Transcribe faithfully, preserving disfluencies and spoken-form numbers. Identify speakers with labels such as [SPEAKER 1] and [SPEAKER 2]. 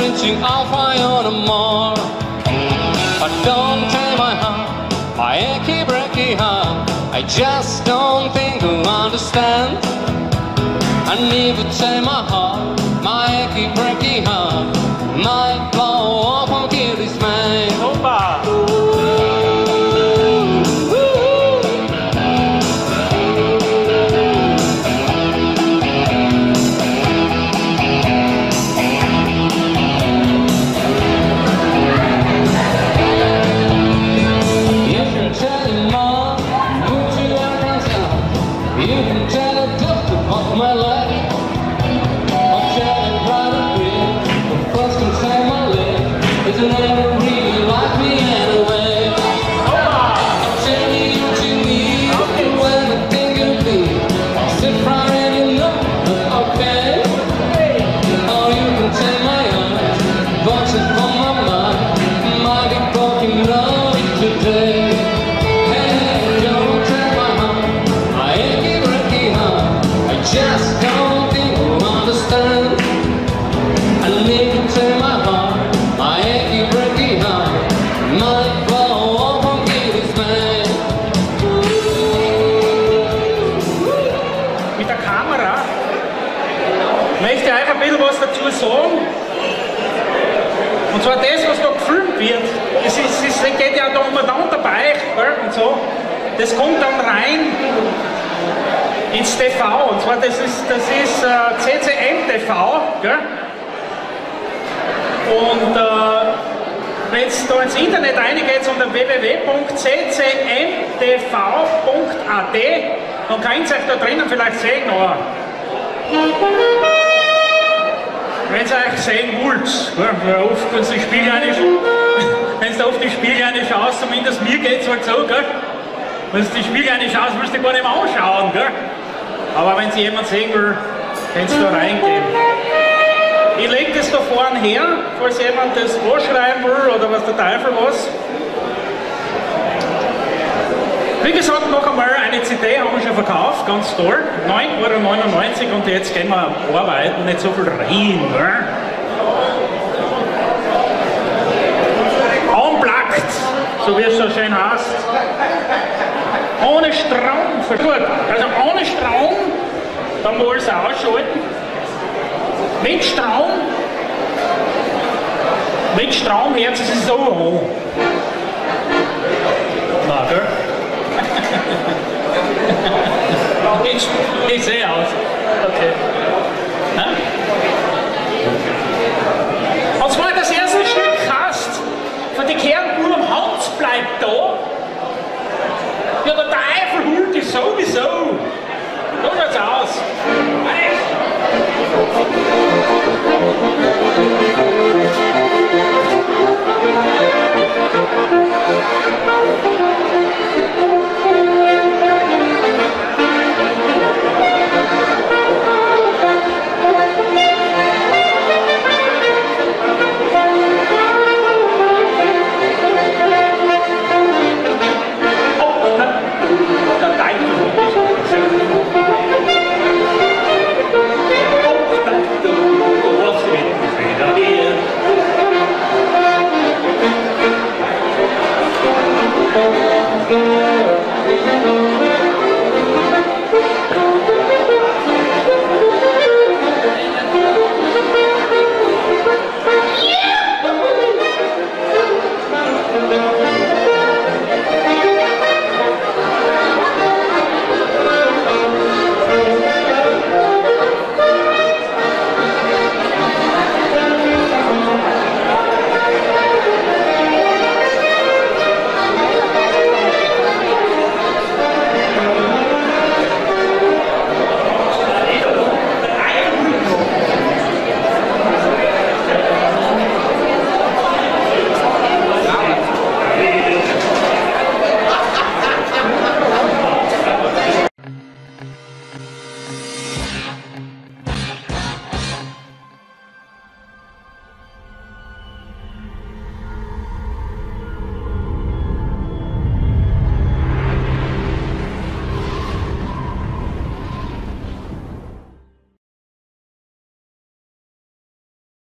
[SPEAKER 1] reaching out high on the mark. But don't take my heart, my achy breaky heart. I just don't think you understand. I never take my heart, my achy breaky heart. My blow off and kill this man.
[SPEAKER 2] Opa!
[SPEAKER 3] Und zwar das, was da gefilmt wird, das, ist, das geht ja da umeinander bei euch, gell, und so, das kommt dann rein ins T V, und zwar das ist, das ist äh, C C M T V, gell? Und äh, wenn es da ins Internet reingeht unter w w w punkt c c m t v punkt a t, dann könnt ihr euch da drinnen vielleicht sehen, aber wenn ihr euch sehen wollt, ja, oft, wenn du die Spiele wenn du auf die Spiele eine schaust, zumindest mir geht es halt so, gell? Wenn du die Spiele eine schaust, willst du gar nicht mehr anschauen, gell? Aber wenn sie jemand sehen will, kannst du da reingehen. Ich lege das da vorne her, falls jemand das anschreiben will oder was der Teufel was. Wie gesagt, noch einmal, eine C D haben wir schon verkauft, ganz toll, neun Euro neunundneunzig, und jetzt gehen wir arbeiten, nicht so viel rein. Ne? Unplugged, so wie es so schön heißt. Ohne Strom, gut, also ohne Strom, dann muss ich es ausschalten. Mit Strom, mit Strom hört es sich so an. Na, gell? Ich, ich sehe aus. Okay.